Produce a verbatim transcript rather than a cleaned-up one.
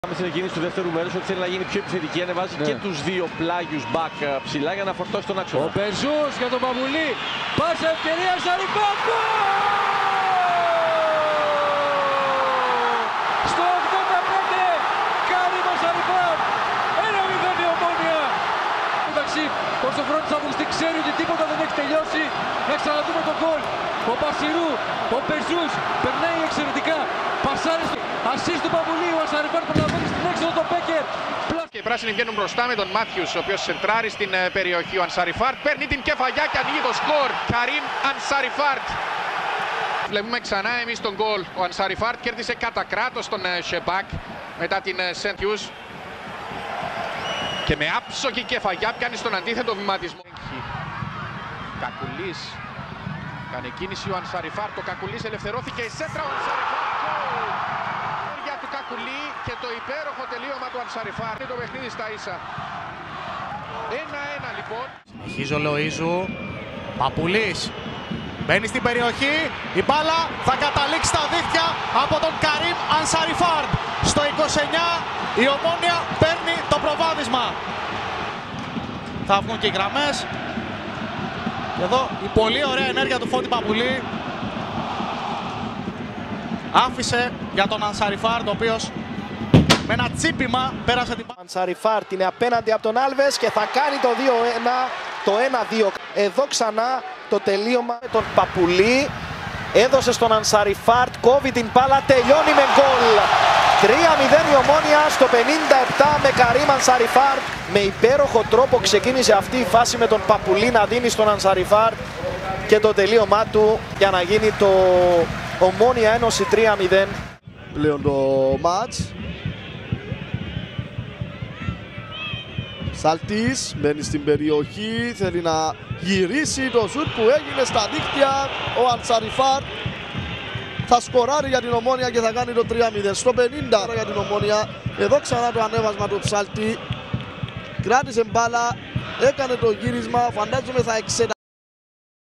Με στην εκκίνηση του δεύτερου μέρους ότι θέλει να γίνει πιο επιθετική, ανεβάζει ναι. και τους δύο πλάγιους μπακ ψηλά για να φορτώσει τον άξονα. Ο Μπεζούς για τον Παπουλή, πάσα ευκαιρία Σαριφάρτ! Στο ογδόντα πέντε κάνει το Σαριφάρτ! ένα μηδέν η Ομόνοια! Εντάξει, όσο χρόνος αγωνιστή ξέρει ότι τίποτα δεν έχει τελειώσει, να ξαναδούμε τον γκολ. Ο Μπασιρού, ο Μπεζούς περνάει εξαιρετικά, πασάρει στο... Ασίστ του Παπουλή, ο Ανσαριφάρτ προλαβαίνει στην έξοδο τον Μπέκερ. Και οι πράσινοι βγαίνουν μπροστά με τον Μάθιους, ο οποίος σεντράρει στην περιοχή. Ο Ανσαριφάρτ παίρνει την κεφαλιά και ανοίγει το σκορ. Καρίμ Ανσαριφάρτ. Βλέπουμε ξανά εμείς τον γκολ. Ο Ανσαριφάρτ κέρδισε κατά κράτος τον Σεμπάκ μετά την Σεντιούς. Και με άψογη κεφαλιά πιάνει στον αντίθετο βηματισμό. Κακουλής. Κάνει κίνηση ο Ανσαριφάρτ. Ο Κακουλής ελευθερώθηκε. Η σέντρα ο Ανσαριφάρτ. Του Κακουλή και το υπέροχο τελείωμα του Ανσαριφάρτ. Το παιχνίδι στα ίσα. ένα-ένα λοιπόν. Συνεχίζει ο Λοΐζου. Παπουλής. Μπαίνει στην περιοχή. Η μπάλα θα καταλήξει στα δίχτυα από τον Καρίμ Ανσαριφάρτ. Στο είκοσι εννιά η Ομόνοια παίρνει το προβάδισμα. Θα βγουν και οι γραμμές. Και εδώ η πολύ ωραία ενέργεια του Φώτη Παπουλή. Άφησε για τον Ανσαριφάρτ, ο οποίος με ένα τσίπημα πέρασε την... Ο Ανσαριφάρτ είναι απέναντι από τον Άλβες και θα κάνει το δύο ένα, το ένα δύο. Εδώ ξανά το τελείωμα με τον Παπουλή. Έδωσε στον Ανσαριφάρτ, κόβει την μπάλα, τελειώνει με γκολ. τρία μηδέν η Ομόνοια στο πενήντα επτά με Καρίμ Ανσαριφάρτ. Με υπέροχο τρόπο ξεκίνησε αυτή η φάση με τον Παπουλή να δίνει στον Ανσαριφάρτ και το τελείωμά του για να γίνει το... Ομόνοια ένωση τρία μηδέν. Πλέον το μάτς. Σαλτής μένει στην περιοχή, θέλει να γυρίσει το σουτ που έγινε στα δίκτυα. Ο Ανσαριφάρτ θα σκοράρει για την Ομόνοια και θα κάνει το τρία μηδέν. Στο πενήντα για την Ομόνοια. Εδώ ξανά το ανέβασμα του Ψάλτη. Κράτησε μπάλα, έκανε το γύρισμα, φαντάζομαι θα εξετάσει.